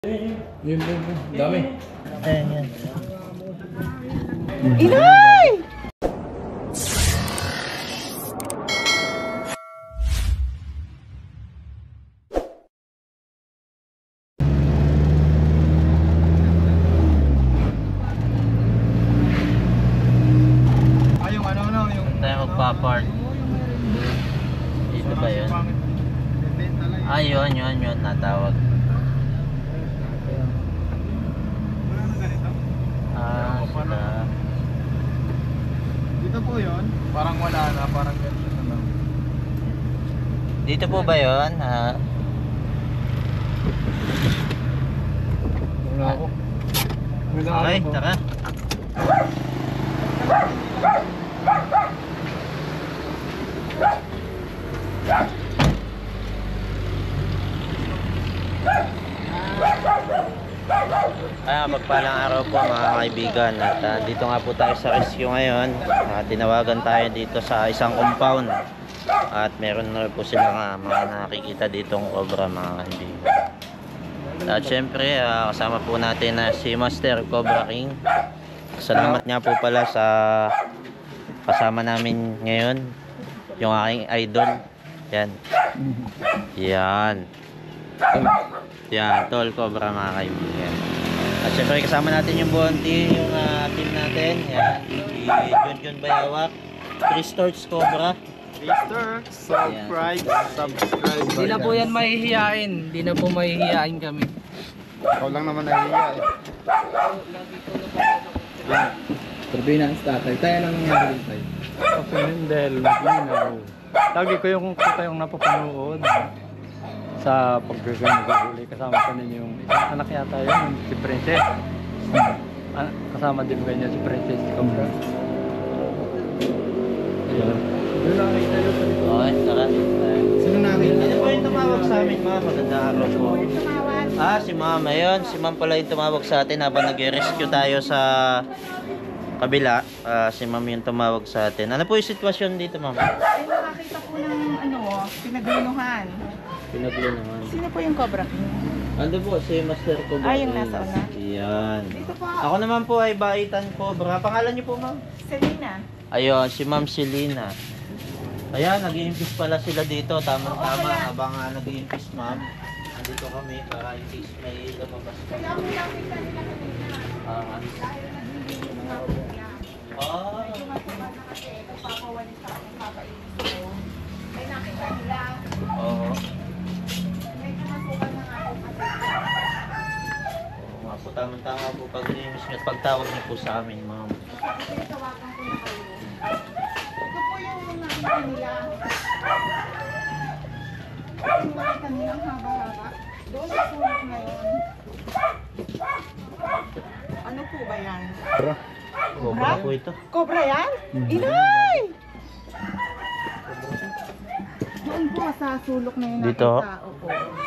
Yun. Dami. Ayan. Inay! Yung yung... Tayo magpa-park. Dito ba yun? Yun. Natawag. Sila. Dito po yun. Parang wala na. Parang ganito na lang. Dito po ba yun? Wala ako. Okay, tara. Magpalang araw po mga kaibigan. At dito nga po tayo sa rescue ngayon. Tinawagan tayo dito sa isang compound. At meron na po silang mga nakikita ditong cobra mga kaibigan. At syempre kasama po natin na si Master Cobra King. Salamat nga po pala sa kasama namin ngayon. Yung aking idol. Yan, Tol Cobra mga kaibigan. At syempre kasama natin yung buong team, team natin. Yan, si Jun Bayawak, Tristorts Cobra. Subscribe. Hindi na po yan mahihiyain. Hindi na po mahihiyain kami. Ikaw lang naman nahihiya eh. Turbina ang tatay. Tayo lang nangyari din tayo. Okay, Mendel, Maglinaw. Lagi ko yung kayong napapanood sa pagkakahuli. Kasama pa ninyo yung isang anak yata yun, si Princess. Kasama din ba niya si Princess Cobra? Doon nakakita yun sa dito. Okay, tara. Sino nakita? Sino po yung tumawag sa amin mga magandang araw po? Si Ma'am. Ayun, si Ma'am pala yung tumawag sa atin habang nag-rescue tayo sa kabila. Si Ma'am yung tumawag sa atin. Ano po yung sitwasyon dito, Ma'am? Ay, nakakita po ng pinaglunuhan. Pinaglunuhan. Sino po yung Cobra King? Ando po si Master Cobra. Yung nasa una. Yan. Dito po. Ako naman po ay Baitan Cobra. Pangalan niyo po, Ma'am? Selena. Ayun, si Ma'am Selena. Ayan, nag-i-impis pala sila dito. Tama-tama. Habang nag-i-impis, Ma'am. Nandito kami para in case may lumabas. Kaya ako nakita nila kanina. Dahil nagbibigay ng mga nila. Medyo mataba na kasi nagpapawalis sa aking kakainis ko. Ay nakita nila. Oo. Medyo masukan na nga ako kasi. Oo nga po, tama-tama po pag-i-impis nyo at pagtawag niyo po sa amin, Ma'am. Kasi tawagan ko na kayo. Ito po yung nakita nila. Yung nakita nilang haba-haba. Doon sa sulok na yun. Ano po ba yan? Cobra po ito. Cobra yan? Inay! Doon po sa sulok na yun Dito? nakita. Opo.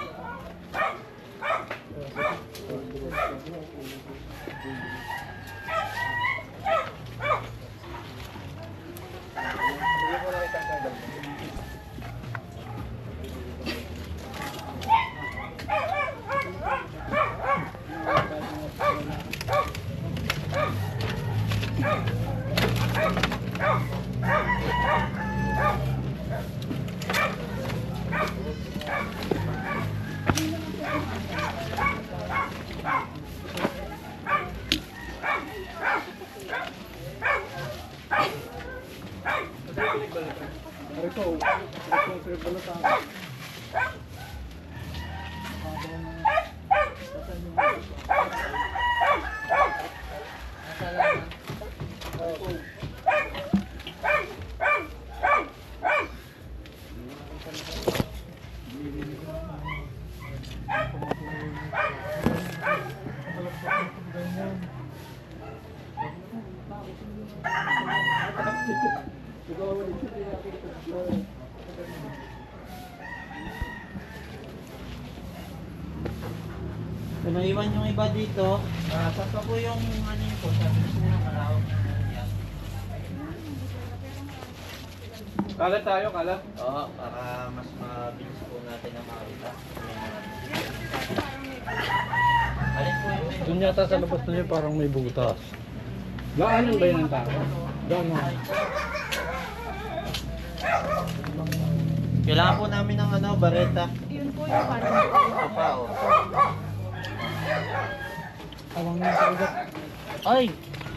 Kung naiwan yung iba dito, saan pa po yung ano yun po? Sabi ko na malawak na yan. Kalat tayo, kalat. Oo, para mas mabilis po natin ang makita. Doon yata sa labas na yun parang may butas. Gaanan ba yun ang tao? Gaanan. Kailangan po namin ng ano, bareta. Yun po yung parang Ito pa, oh. Awang nga sa ugat. Ay!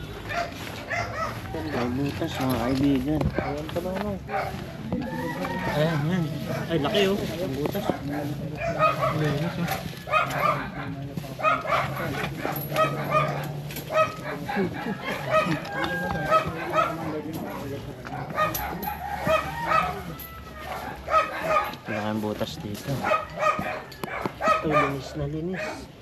May butas mga kaibigan. Awan pa naman. Ayan, yan. Ay, laki oh. Ang butas. Laki ang butas dito. Ito, linis na linis.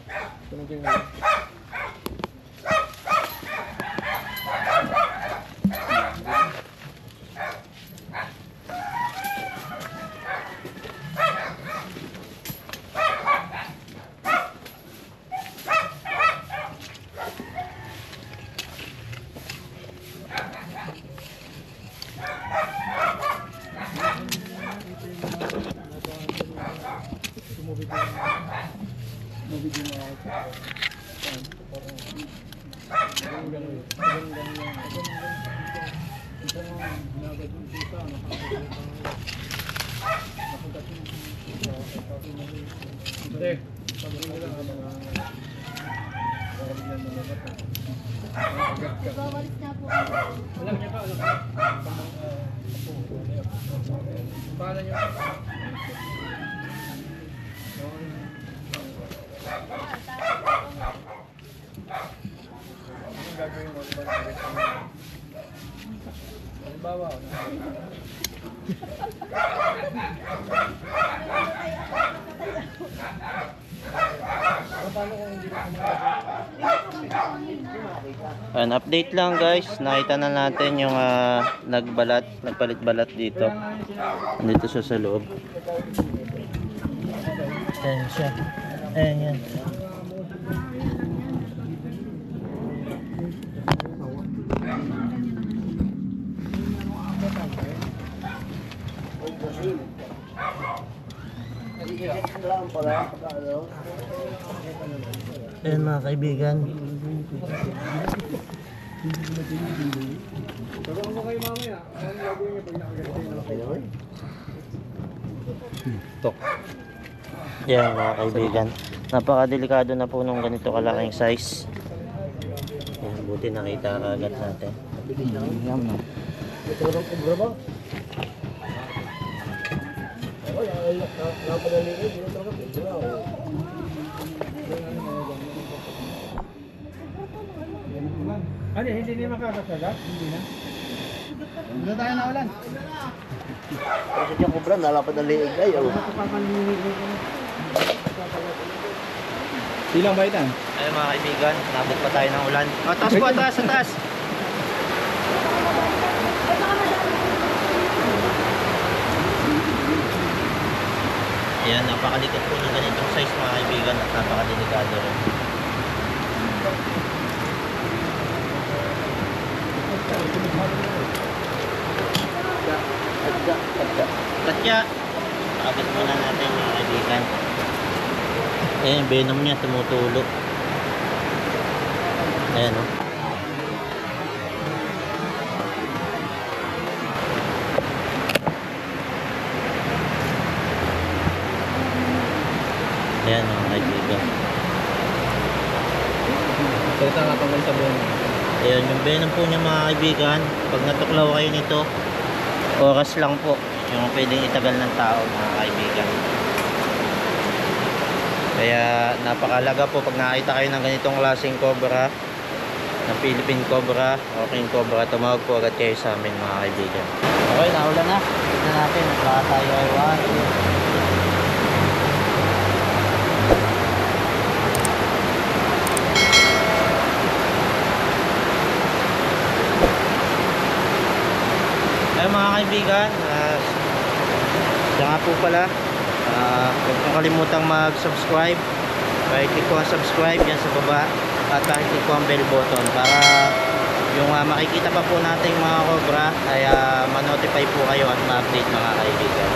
Bawalis na po. Alam niya ba? Paano niyo? Anong gagawin mo? Halimbawa, An update lang guys, nakita na natin yung nagpalit balat dito. Dito siya sa loob. Ayan siya. Ayan yan. Ayan mga kaibigan. Pero mo kayo mamaya. Anong gagawin niyo pag nakagalit? Tok. Yan mga kaibigan. Napakadelikado na po nung ganito kalaking size. Yan, buti nakita agad natin. Yam na. Ito lang kubra ba? Ay, napadali ko. Dito talaga kubra. Ano, hindi niya makakasagat? Hindi na. Hindi tayo nawalan. Kasi yung kubra, nalapad ang liig ay. Silang baitan? Ayun mga kaibigan, nabot pa tayo ng ulan. Taas po, taas, taas. Ayan, napakalikot po ng ganitong size mga kaibigan at napakadelikado rin. Katya, pakabit muna natin mga kaibigan. Ayan, yung venom niya tumutulo. Ayan o. Ayan mga kaibigan. Salita nga tungkol sa buwan. Ayan, yung venom po niya mga kaibigan. Pag natuklaw kayo nito, oras lang po yung pwedeng itagal ng tao mga kaibigan. Kaya napakalaga po pag nakita kayo ng ganitong klaseng cobra, ng Philippine Cobra o King Cobra, tumawag po agad kayo sa amin mga kaibigan. Okay, naulan na. Tignan natin, baka tayo ay wahin. Ayun mga kaibigan, siya nga po pala, huwag nyo kalimutang mag-subscribe. Pakiclick ko ang subscribe yan sa baba at pakiclick ko ang bell button para yung makikita pa po natin mga cobra ay ma-notify po kayo at ma-update mga kaibigan.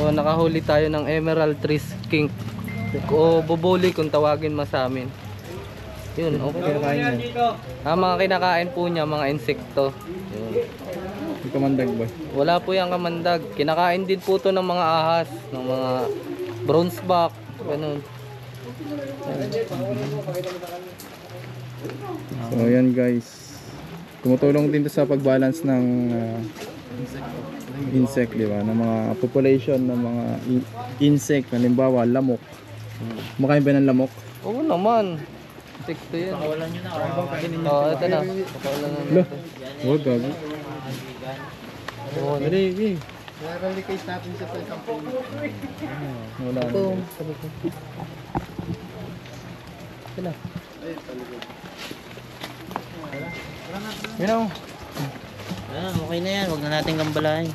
Yun, nakahuli tayo ng emerald tree skink. O bubuli kung tawagin mo sa amin. Yun, okay. Mga kinakain po niya, mga insekto. Yun. May kamandag ba? Wala po yung kamandag. Kinakain din po to ng mga ahas, ng mga bronzeback, ganun. So yan guys, tumutulong din to sa pagbalance ng insect, di ba? Ng mga population ng mga insect, halimbawa lamok. Kumakain ba ng lamok? Oo naman. Insekto yun. Pakawalan nyo na. Oo, ito na. Pakawalan na Lo, natin. huwag gago. Oo, Dali, Gi. Naralikase natin siya sa isang puno. Wala ito. na. Ito na. Yun o. Okay na yan. Huwag na natin gambalain.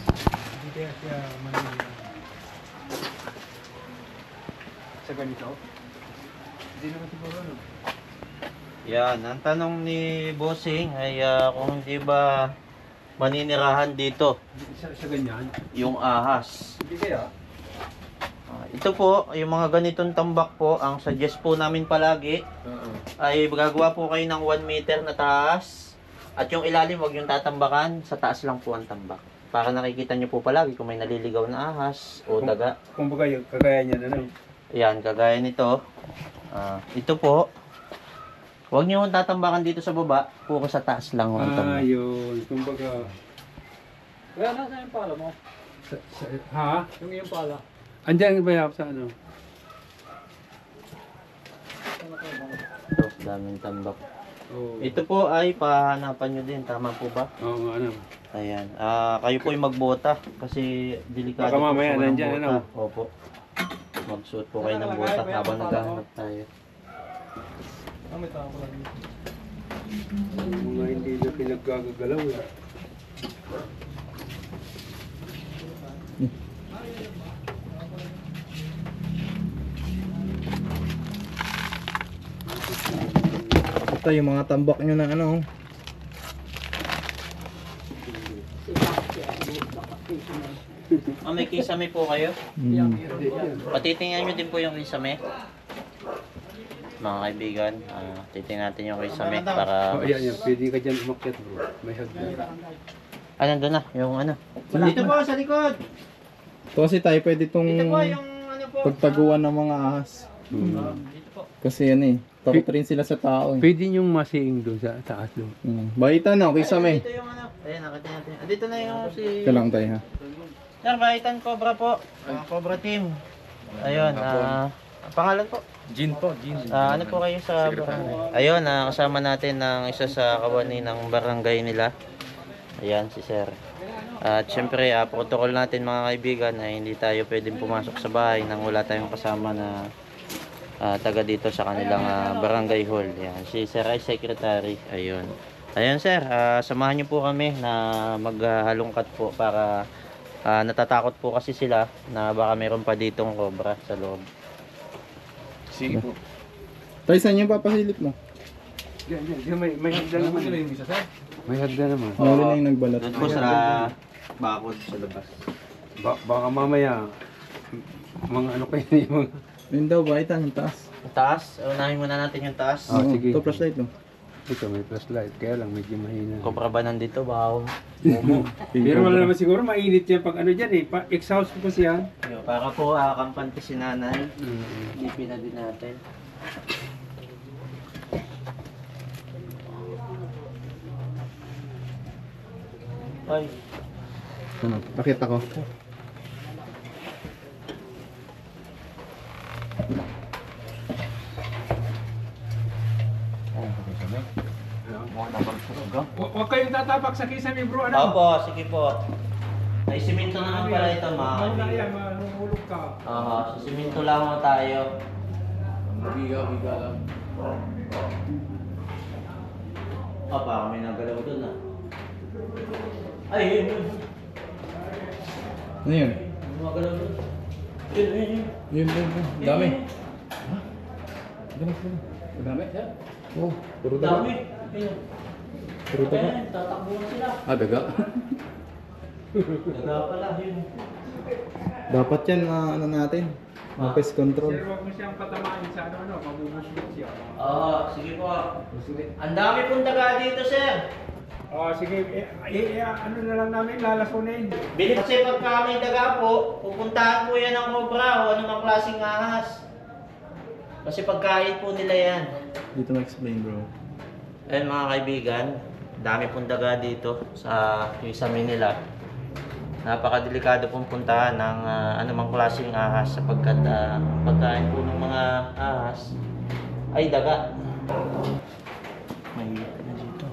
Sa ganito? Hindi naman siguro no. Yan, ang tanong ni Bossing ay kung hindi ba maninirahan dito Sa ganyan? yung ahas. Hindi kaya? Ito po, yung mga ganitong tambak po, ang suggest po namin palagi ay gagawa po kayo ng 1 meter na taas at yung ilalim huwag yung tatambakan, sa taas lang po ang tambak. Para nakikita nyo po palagi kung may naliligaw na ahas o daga. Kung baga yung kagaya niya na Ayan, kagaya nito. Ito po, huwag nyo tatambakan dito sa baba, puro sa taas lang ang tambak. yun. Kung baga... Kaya nasa yung pala mo? Ha? Yung iyong pala. Andiyan ba yan sa ano? Ito, daming tambak. Oo. Ito po ay pahanapan nyo din, tama po ba? Oo nga ano. Ayan. Kayo po ay magbota kasi delikado Baka po mamaya sa walang nandyan, bota. ano? Opo. Magsuot po kayo ng bota habang naghahanap tayo. Mga hindi na pinaggagalaw eh. Ito yung mga tambak nyo na ano. May kisame po kayo? Patitingnan nyo din po yung kisame. Mga kaibigan, titingnan natin yung kisame para... Oh, ayan, pwede ka dyan umakyat bro. May hagdan. Nandun na, yung ano. Dito po, sa likod! Ito kasi tayo pwede itong Dito po, yung ano po. pagtaguan ng mga ahas. Dito po. Kasi yan eh, takot rin sila sa tao eh. Pwede niyong masiing doon sa taas doon. Baitan na, kisame. Dito yung ano. Ayan, nakita natin. Dito na yung si... Ito lang tayo ha. Sir, Baitan Cobra po. Cobra team. Ayun, pangalan po? Gin po, gin. Ano po kayo sa barangay? Ayun, kasama natin ng isa sa kawani ng barangay nila. Ayan, si Sir. At syempre, protocol natin mga kaibigan ay hindi tayo pwedeng pumasok sa bahay nang wala tayong kasama na taga dito sa kanilang barangay hall. Ayan, si Sir ay secretary. Ayun. Ayun Sir, samahan niyo po kami na maghalongkat po para natatakot po kasi sila na baka meron pa ditong cobra sa loob. Sige po. Tayo, saan yung papasilip mo? May hagdan naman. May hagdan naman. Nahuli na yung nagbalat. Doon po sa bakod sa labas. Baka mamaya, mga ano kayo yung... Yun daw, baitan, yung taas. Taas, unahin muna natin yung taas. Ah, sige. Ito, flashlight no? Ito may flashlight, kaya lang medyo mahina. Cobra ba nandito? Baka Pero wala naman siguro mainit yan pag ano dyan eh. Exhaust ko kasi yan. para po kampante si nanay. Lipin na din natin. Ay, Ano? Pakita ko. Huwag kayong tatapak sa kisame bro, opo, sige po. May siminto naman pala ito mga kaibigan. mahulog ka. Sa siminto lang mo tayo. Biga lang. Parang may nagalaw doon Ay, yun. Ano yun? May nagalaw doon. Yun. Yun. Dami. Dami? Oh, puro daga. Dami. Ayun. Puro daga. Tatakbo na sila. Ah, daga? Daga pala, yun. Dapat yan ano natin. Pest control. Sir, huwag mo siyang patamaan sa ano, mabubuslit siya. Oo, sige po. Ang dami pong daga dito, sir. Sige, ano na lang namin, lalasunin. Bili kasi pagka may daga po, pupuntahan po yan ng cobra o anumang klaseng ahas. Kasi pagkain po nila yan. Dito na-explain bro. Ayun mga kaibigan, dami pong daga dito sa Kisame nila. Napakadelikado pong puntahan ng anumang klaseng ahas sapagkat pagkain po ng mga ahas ay daga. May na dito.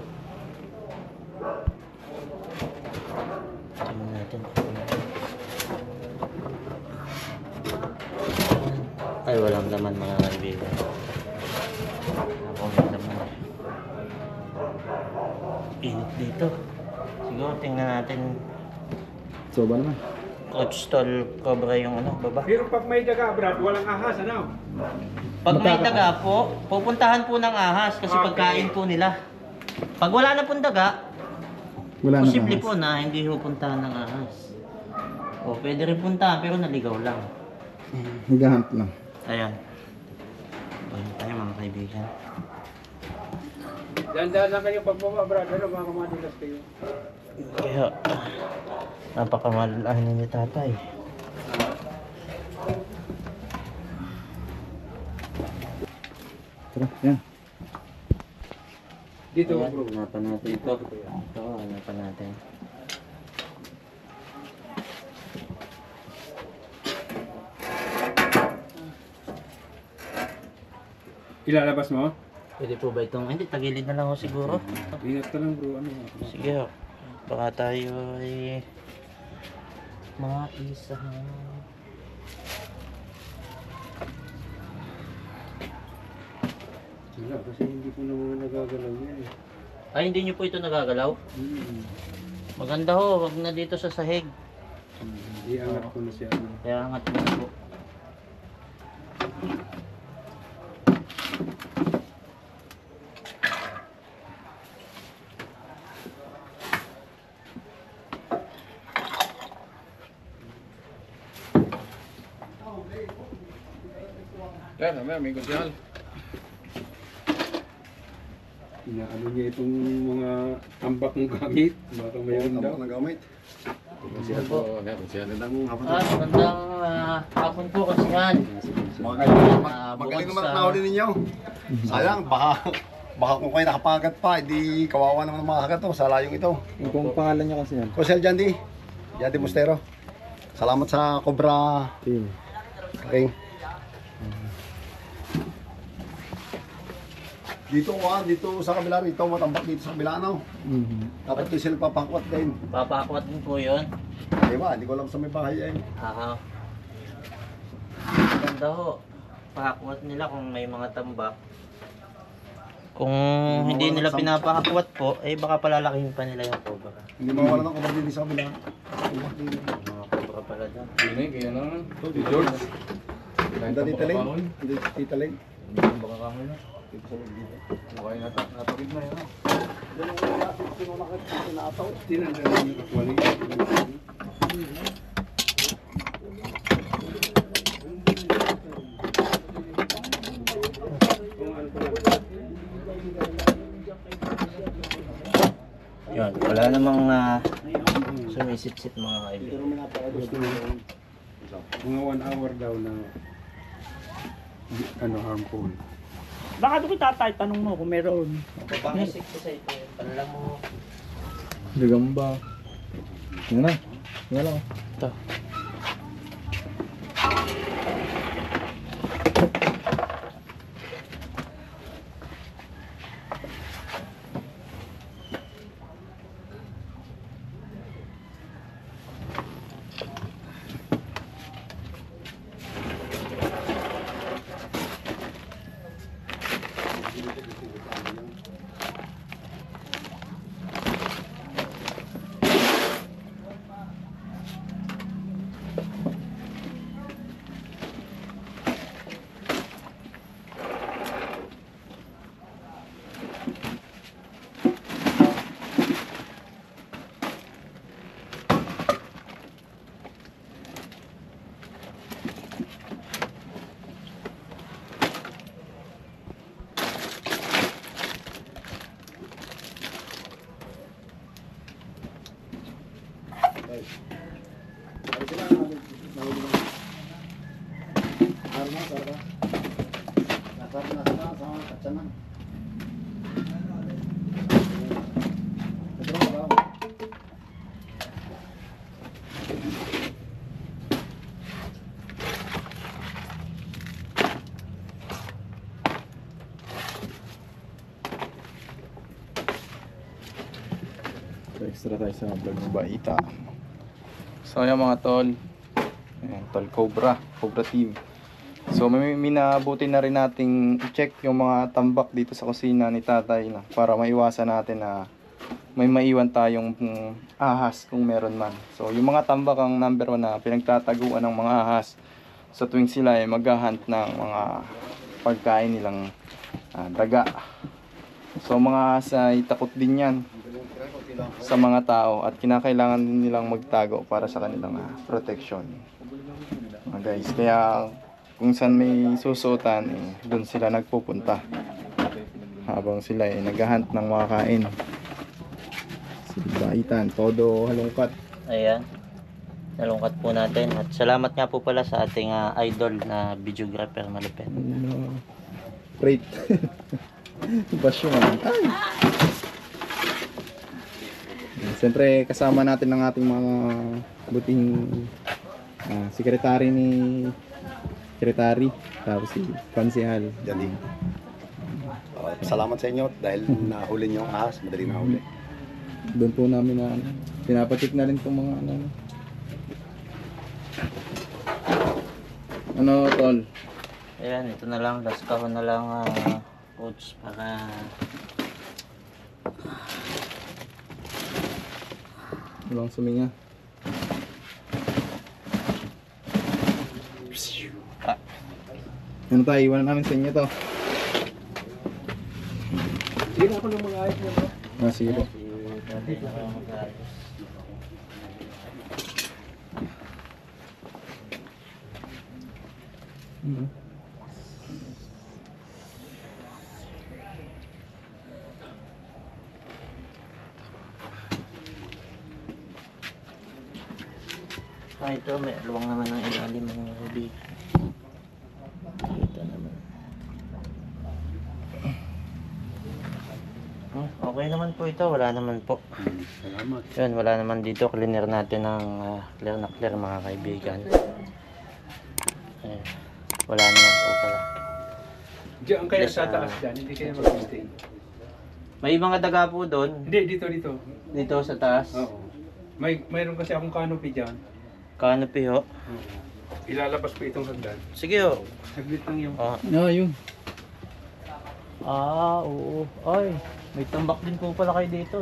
Tingnan natin. Ay, walang laman mga kaibigan. Ako may laman. Init dito. Siguro tingnan natin. So ba naman? Coach Tol Cobra yung ano, baba. Pero pag may daga, Brad, walang ahas, ano? Pag may daga po, pupuntahan po ng ahas kasi Okay. pagkain po nila. Pag wala na pong daga, Wala na posible ahas. po na hindi pupuntahan ng ahas. O, pwede rin puntahan pero naligaw lang. Naghahunt lang. Ayan. Ayan tayo mga kaibigan. Dahan-dahan lang kayo pagbaba, Brad, ano, baka madulas kayo. Kaya, napakamalahin ni tatay. Tara, yan. Dito, Ayan, bro. hanapan natin ito. Ito, hanapan natin. Ilalabas mo? Pwede po ba itong, hindi, tagilid na lang ako siguro. Ingat ka lang, bro, ano? Sige ho. Baka tayo ay maisa. Wala, kasi hindi po naman nagagalaw yan eh. Ay, hindi nyo po ito nagagalaw? Maganda ho, wag na dito sa sahig. Iangat ko na siya. Ano. Kaya angat mo po. Yan, may kusyal. Inaano niya itong mga tambak ng gamit. Baka mayroon daw. gamit. Magandang hapon po kasihan. Magaling naman ang nahuli ninyo. Sayang, baka kung kayo nakapagat pa, hindi kawawa naman ang mga hagat to sa layong ito. Kung pangalan niya kasi yan. Kusel Jandy, Jandy Mostero. Salamat sa Cobra Team. Ring. Dito sa kabila rito, matambak dito sa kabila ano. Dapat din sila papakwat din. Papakwat din po yun. Di ba? Hindi ko alam sa may bahay eh. Aha. Maganda ho. Pahakwat nila kung may mga tambak. Kung hindi nila pinapahakwat po, eh baka palalakihin pa nila yung cobra. Hindi mawala ng Cobra din sa kabila. Mga cobra pala dyan. Yun eh, kaya naman. George. Ganda dito lang. Dito lang. Baka kamo na. Okay, natapagid na yun. Tinanggalan yung akwali. Yun, wala namang sumisip-sip mga kaibigan. Mga 1 hour daw na harmful. Baka doon tatay, tanong mo kung meron. Papangisip ko sa ito, pala mo. Gagamba. Yan na. Yan lang. Ito. Extra tayo sa vlog ng Baita. So ayan mga tol. Ayan, tol Cobra team. So may minabuti na rin nating i-check yung mga tambak dito sa kusina ni tatay na para maiwasan natin na may maiwan tayong ahas kung meron man. So yung mga tambak ang number 1 na pinagtataguan ng mga ahas sa tuwing sila ay maghahunt ng mga pagkain nilang daga. So mga ahas ay takot din yan sa mga tao at kinakailangan din nilang magtago para sa kanilang protection. Guys, kaya kung saan may susuotan, doon sila nagpupunta habang sila ay naghahunt ng makakain. Si Baitan, todo halongkat. Ayan. Nalungkat po natin. At salamat nga po pala sa ating idol na videographer malupit. Great. Basyo man. Siyempre kasama natin ang ating mga buting sekretary tapos si konsehal. Jadi. Salamat sa inyo dahil nahuli niyo ang ahas, madali nahuli. Doon po namin na pinapatik na rin itong mga ano tol. Ayan, ito na lang. Last kahon na lang coach para walang suminga. Ano tayo, iwanan namin sa inyo to. Sige na ako ng mga ayos mo. Sige po. ito may luwang naman ng ilalim ng huli. Kita naman. Okay naman po ito, wala naman po. Salamat. Yun, wala naman dito. Cleaner natin ng clear na clear mga kaibigan. Wala naman po pala. Diyan kaya sa taas dyan, hindi kayo mag-stay. May mga daga po doon. Hindi, dito. Dito sa taas. Oo. Mayroon kasi akong canopy dyan. Canopy ho. Ilalabas ko itong hagdan. Sige ho. Saglit lang yung... Yun. Oo. Ay, may tambak din po pala kayo dito.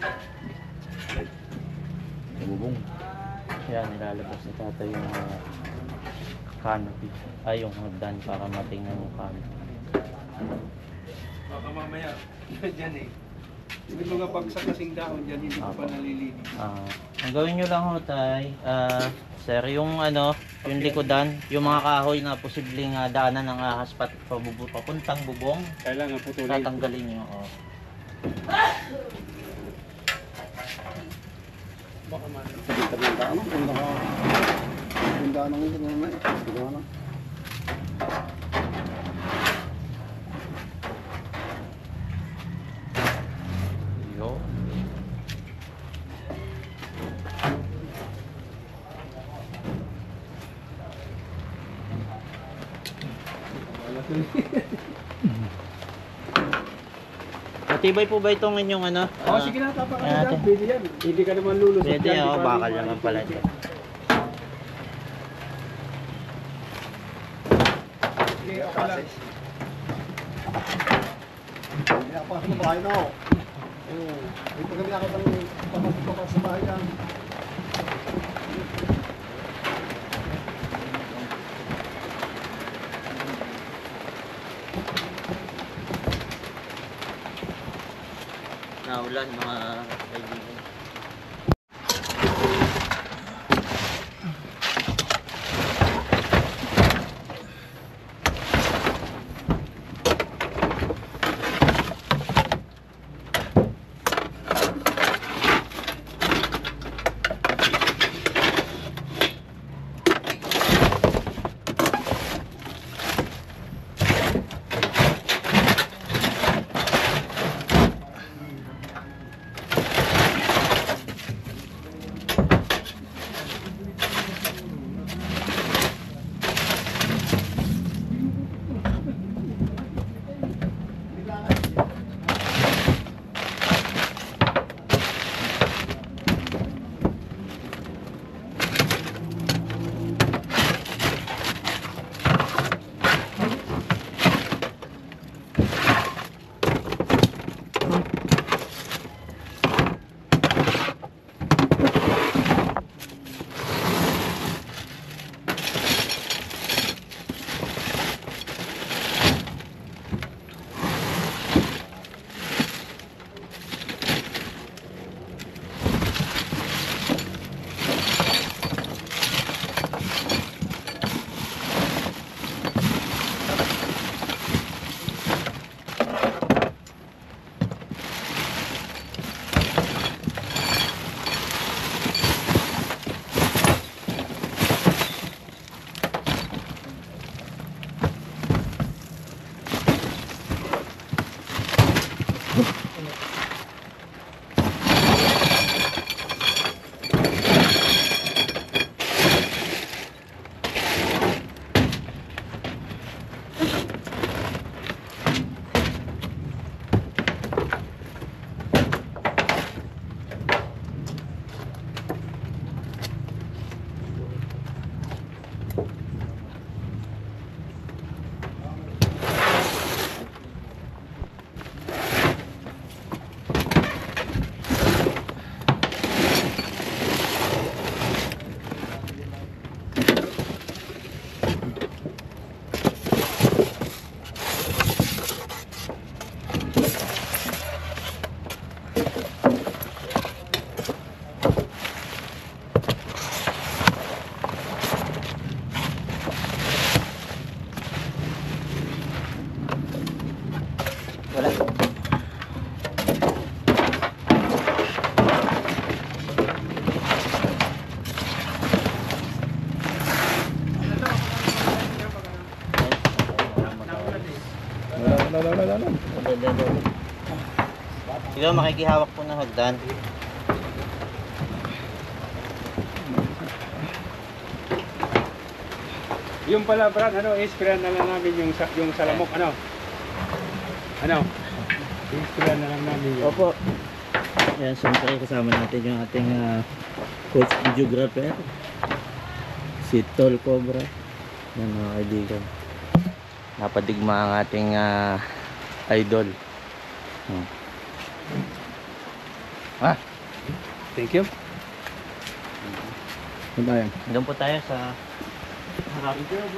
Bubong. Yan, nilalabas ni tatay yung canopy. Ay, yung hagdan para matingnan yung canopy. Baka mamaya, dyan eh. May mga bagsak kasing dahon dyan, hindi ko pa nalilinis. Ang gawin nyo lang ho tay, sir, yung yung likodan, yung mga kahoy na posibleng daanan ng ahas papuntang bubong, Kailangan putulin. tatanggalin nyo. Baka man. Sa ng daan, yung daan ng ito naman eh. Yo. Matibay po ba itong inyong Sige na, tapakan ayan na natin. dyan. Pwede yan. Hindi ka naman lulusot Pwede dyan, di ba? bakal naman pala ito. Sige, okay lang. Hindi ako sa bahay na ako. Hindi pa kami nakatang papasok sa bahay yan. Naulan mga kaibigan. Siguro makikihawak po ng hagdan. Yung pala Brad, ano, i-spray na lang namin yung salamok, ano? Ano? I-spray na lang namin yun. Opo. Ayan, siyempre kasama natin yung ating coach videographer. Si Tol Cobra. Yan mga kaibigan. Napadigma ang ating idol. Thank you. Ano tayo? Doon po tayo sa harap.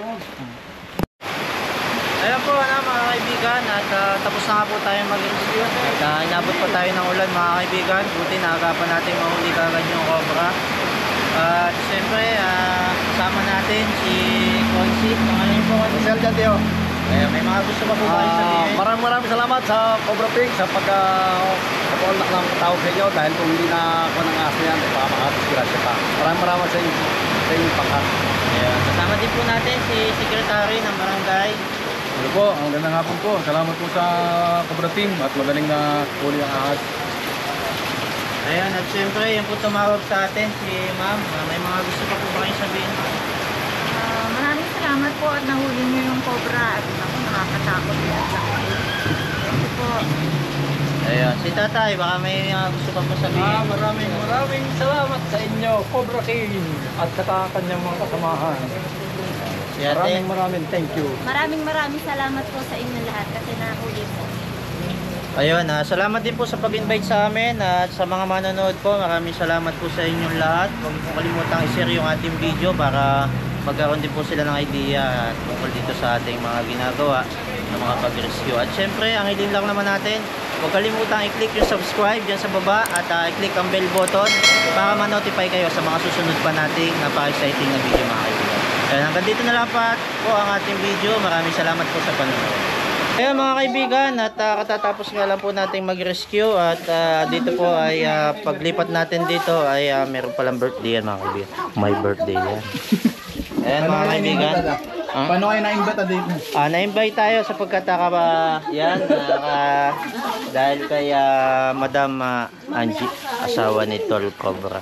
Ayan po mga kaibigan, at tapos na nga po tayo mag-review. At inabot pa tayo ng ulan mga kaibigan. Buti naagapan natin mahuli kagad yung cobra. At siyempre, kasama natin si Consi. Pangalan niyo po, Consi? Marcel Janteo. Ayan, may mga gusto pa po kayo sabihin. Maraming salamat sa Cobra Pig sa pagka-contact ng tawag sa inyo dahil kung hindi na ako ng aso yan, baka makakasirasya pa. Maraming sa inyo pangkat. Ayan, kasama din po natin si Secretary ng Barangay. Ano po, ang gandang hapon po. Salamat po sa Cobra Team at magaling na huli ang ahas. Ayan, at syempre, yan po tumawag sa atin si Ma'am. May mga gusto pa po ba kayong sabihin? Maraming salamat po at nahuli niyo yung cobra at ako nakakatakot po at laki. Thank you po. Ayan, si Tatay, baka may gusto pa po sabihin. Maraming salamat sa inyo, Cobra King, at sa kanyang mga kasamahan. Si Ate. Maraming thank you. Maraming salamat po sa inyo lahat kasi nahuli po. Ayun, salamat din po sa pag-invite sa amin at sa mga manonood po. Maraming salamat po sa inyong lahat. Huwag po kalimutang i-share yung ating video para magkaroon din po sila ng idea tungkol dito sa ating mga ginagawa ng mga pag-rescue. At syempre, ang hiling lang naman natin, huwag kalimutang i-click yung subscribe dyan sa baba at i-click ang bell button para ma-notify kayo sa mga susunod pa nating napaka-exciting na video mga kaibigan. Kaya hanggang dito na lang po ang ating video. Maraming salamat po sa panonood. Ayan mga kaibigan, at katatapos nga lang po nating mag-rescue at dito po ay paglipat natin dito ay meron palang birthday yan mga kaibigan. My birthday yan. Ayan mga kaibigan. Paano kayo na-invite dito? Na-invite tayo sapagkat yan dahil kay Madam Angie, asawa ni Tol Cobra.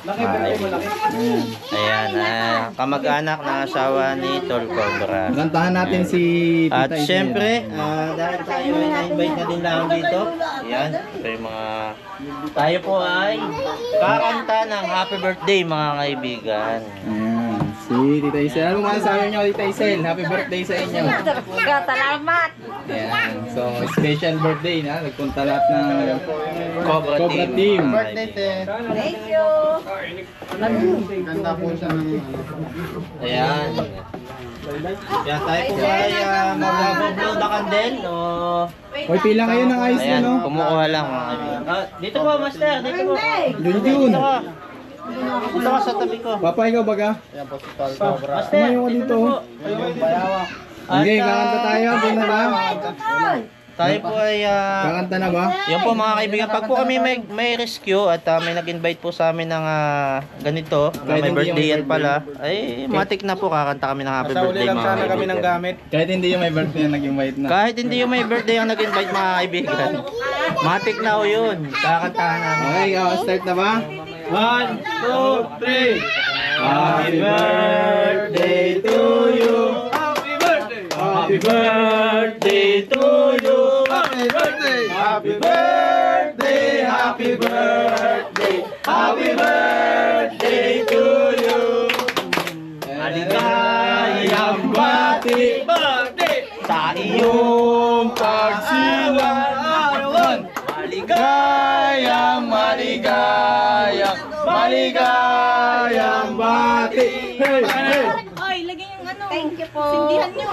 Ayan, kamag-anak ng asawa ni Tol Cobra. Kantahan natin si Tita At syempre, dahil tayo ay na-invite na din lang dito. Ayan, tayo po ay kakanta ng happy birthday mga kaibigan. Ayan, si Tita Isel. Ano masasabi niyo Tita Isel? Happy birthday sa inyo. Salamat! Ayan, so special birthday na. Nagpunta lahat ng Cobra Team. Thank you! Ganda po siya ng Ayan. Kaya tayo po ay mag-blow the candle o... Hoy, pila kayo ng ice Ayan, no? kumukuha lang mga kaibigan. Dito po, Master. Dito po. Yun. Dito ka. Dito ka sa tabi ko. Papa, ikaw baga? Master, Tumayo ka dito. Okay, kakanta tayo. Doon na ba? Tayo po ay... Kakanta na ba? Yan po mga kaibigan. Pag po kami may rescue at may nag-invite po sa amin ng ganito, na may birthday yan pala, ay matik na po kakanta kami ng happy birthday mga kaibigan. Kahit hindi yung may birthday na nag-invite na. Kahit hindi yung may birthday ang nag-invite mga kaibigan. Matik na o yun. Kakantahan namin. Okay, start na ba? 1, 2, 3. Happy birthday to you. Happy birthday to you. Happy birthday. Happy birthday. Happy birthday. Happy birthday to you. Maligayang bati sa iyong pagsilang. Maligayang bati. Hey, hey. Ay, lagyan yung ano. Thank you po. Sindihan nyo.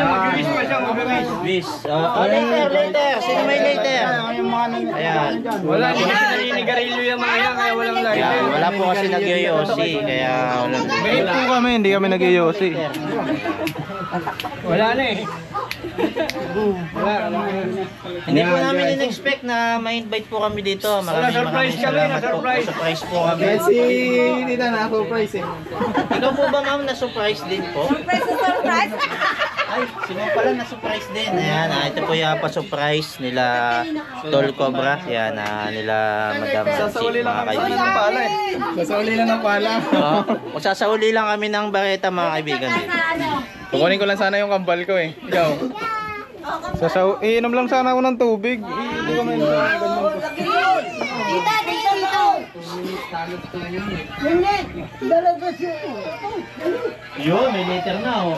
Wish. Later. Sino may later? Ayan. Wala din kasi naninigarilyo yung mga yan, kaya walang light. Ayan, wala po kasi nag-yoyosi, kaya wala. Wait po kami, hindi kami nag-iyosi. Wala na eh. Hindi po namin in-expect na may invite po kami dito. Maraming salamat po. Surprise po kami. Kasi hindi na surprise eh. Ikaw po ba ma'am na-surprise din po? Surprise! Ay, si ma'am pala na-surprise din. Ayan, ito po yung pa-surprise nila Tol Cobra. Ayan, nila Madam Nancy. Sasauli lang Mga kami kaibigan. ng pala eh. Sasauli lang ng pala. Magsasauli lang kami ng bareta mga kaibigan. Kukunin ko lang sana yung kambal ko eh. Ikaw. Iinom lang sana ako ng tubig. Hindi ko may Dito, dito. Yun, may later na oh.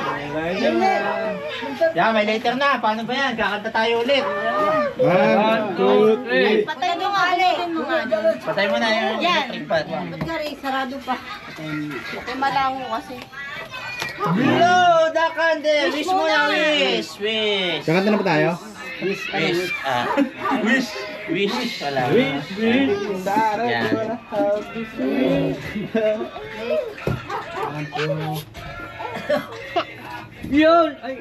Yan, may later na. Paano ba yan? Kakanta tayo ulit. 1, 2, 3. Patay mo nga ulit. Patay mo na yung electric fan. Ba't ka rin? Sarado pa. Okay, malango kasi. Blow the candle! Wish mo na wish! Wish! Kakanta na ba tayo? Wish! Wish! Wish! Wala. Wish. Yan. Yun! Ay!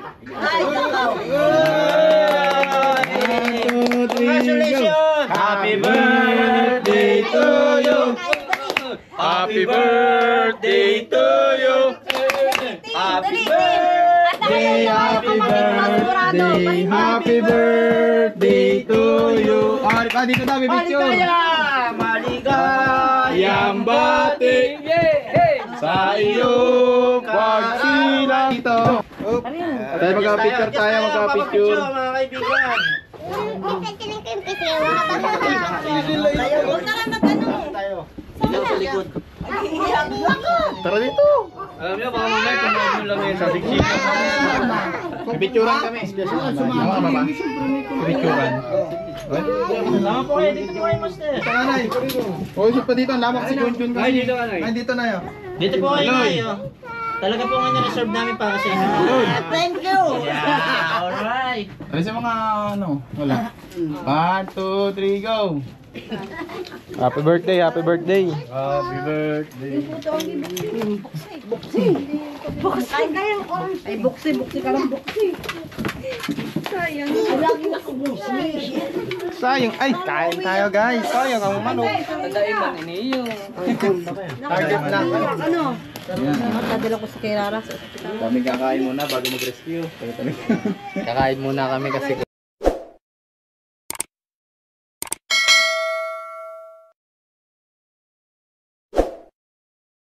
Congratulations! Happy birthday to you! Happy birthday to you. Happy birthday! Happy birthday. Happy birthday to you. Dito tayo, picture. Maligayang bati sa iyong pagsilang ito. Tayo magka-picture tayo, magka-picture. Mga kaibigan. Huwag na lang mag-ano. Dito sa likod. Tara dito. Alam niyo, baka mamaya pumunod nyo lang yun sa siksika. Pipicturan kami. Tama mama. Pipicturan. Tama po kayo, dito po kayo, master. Tanay. Oh, isa pa dito, ang lamang si Junjun kasi. Ay, dito ka na. Ay, dito na yun. Dito po kayo, Mayo. Talaga po nga na-reserve namin para sa inyo. Thank you. Yeah, alright. Ano sa mga ano? Wala. 1, 2, 3, go! Happy birthday, happy birthday. Happy birthday. Ay, kaya ko. Ay, buksi ka lang, buksi. Sayang. Lagi ako buksi. Sayang, ay, kain tayo guys. Sayang ang manok. Tandaan man iniyo. Target lang. Ano? Magdadala ko sa kay Rara sa ospital. Kami kakain muna bago mag-rescue. Kakain muna kami kasi